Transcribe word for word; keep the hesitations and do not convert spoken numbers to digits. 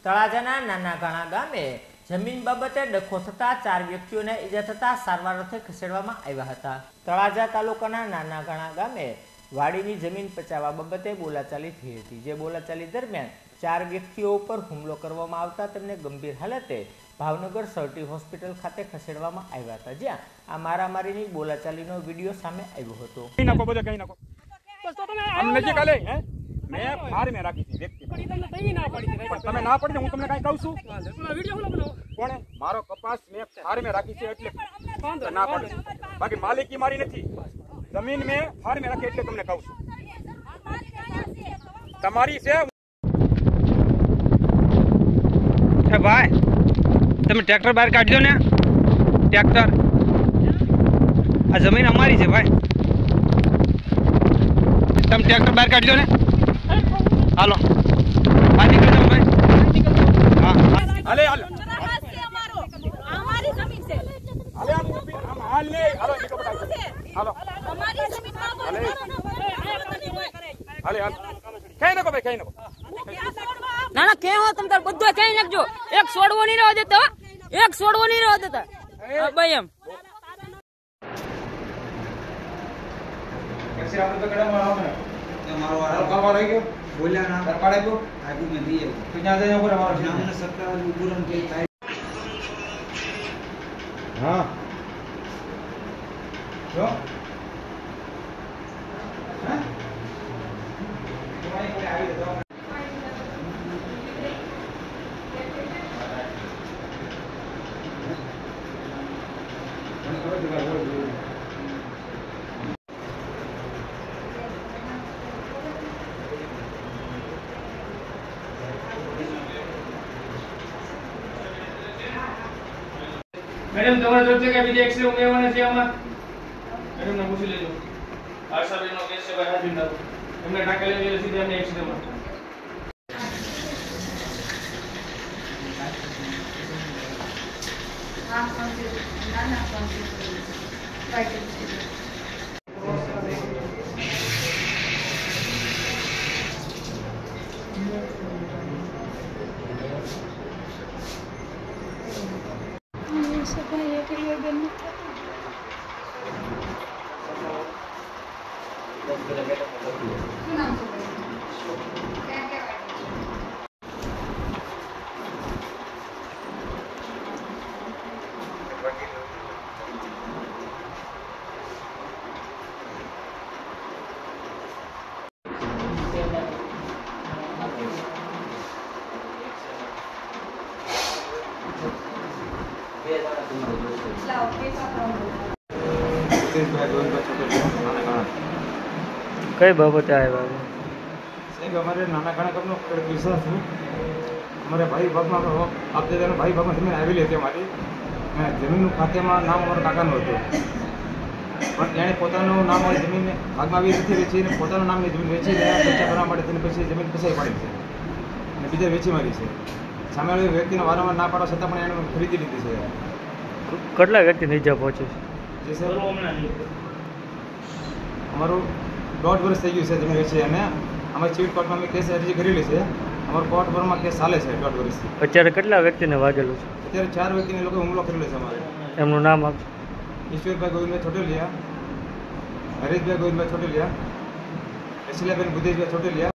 તળાજાના નાના ઘણા ગામે જમીન બાબતે ડખો થતા ચાર વ્યક્તિઓને ઈજા થતા સારવાર અર્થે ખસેડવામાં આવ્યા હતા। તળાજા તાલુકાના નાના ઘણા ગામે વાડીની જમીન પચાવવા બાબતે બોલાચાલી થઈ હતી, જે બોલાચાલી દરમિયાન ચાર વ્યક્તિઓ ઉપર હુમલો કરવામાં આવતા તેમને ગંભીર હાલતે ભાવનગર સરટી હોસ્પિટલ ખાતે ખસેડવામાં આવ્યા હતા, જ્યાં આ મારામારીની બોલાચાલીનો વિડીયો સામે આવ્યો હતો। मैं फार में राखी थी व्यक्ति पण તમને તઈ ના પડી પણ તમે ના પડી હું તમને કાઈ કહું છું વિડિયો ખોલો બનાવો કોણે મારો કપાસ મેં ફાર में राखी છે એટલે ના પડી બાકી માલિકી મારી નથી જમીન મેં ફાર में રાખી એટલે તમને કહું છું તમારી છે એ ભાઈ તમે ટ્રેક્ટર બહાર કાઢજો ને ટ્રેક્ટર આ જમીન અમારી છે ભાઈ તમે ટ્રેક્ટર બહાર કાઢજો ને હાલો બહાર નીકળો તમે ભાઈ હા હાલે હાલો અમારી જમીન છે હાલે આમ હાલ લે હાલો નીકળો બટા હાલો અમારી જમીન હાલે હાલે હાલ કઈ નકો ભાઈ કઈ નકો ના ના કે હો તમ તાર બધું કઈ નાખજો એક છોડવો નહીં રહો દેતો એક છોડવો નહીં રહો દેતા ભાઈ એમ कैसे आप तो कड़ा मारो ना हमारा वाला का वाला है बोलिया ना कर पाड़े को आगू में दिए तो यहां से ऊपर हमारा नाम सत्ता पूरन के हां जो हां तुम्हारी कोई आई तो मैडम તમારા જોડે કે બીજા એક્સરે ઉમેરવાના છે આમાં મેડમ ને પૂછી લેજો આશાબેન નો કેસ છે ભાઈ હાજર ના એમને ટાકે લઈ લે સીધા એમને એક્સરે માં હા કોન્સી ના ના કોન્સી રાઈટ सफाई के लिए दिन કઈ બાબતે આવ્યા સાહેબ અમારે નાના ઘણા કપનો વિશ્વાસ છું અમારે ભાઈ ભાગમાં આપતે તેનો ભાઈ ભાગમાં જમીન આવેલી હતી અમારી જમીનનું ખાતેમાં નામ અમારા કાકાનું હતું પણ એણે પોતાનું નામ અમારી જમીન ભાગમાં આવી નથી વેચી અને પોતાનું નામની જમીન વેચી પૈસા કરવા માટે તેને પછી જમીન પસાઈ પાડી છે અને બીજા વેચી મારી છે સામેવાળી વ્યક્તિને વારંવાર ના પાડવા છતાં પણ એણે ખરીદી લીધી છે। કેટલા વ્યક્તિને ઈજા પહોંચી છે? જી સર અમારું દોઢ વર્ષ થઈ ગયું છે જમીન વેચી અને અમારી ચીફ કોર્ટમાં અમે કેસ અરજી કરેલી છે અમારો કોર્ટ ભરમાં કેસ ચાલે છે દોઢ વર્ષથી। અત્યારે કેટલા વ્યક્તિને વાગેલું છે? અત્યારે ચાર વ્યક્તિને લોકો હુમલો કરેલો છે અમારે। એમનું નામ આપજો। ઈશ્વરભાઈ ગોવિંદભાઈ છોટેલિયા, હરેશભાઈ ગોવિંદભાઈ છોટેલિયા, રસીલાબેન બુદ્ધેશભાઈ છોટેલિયા।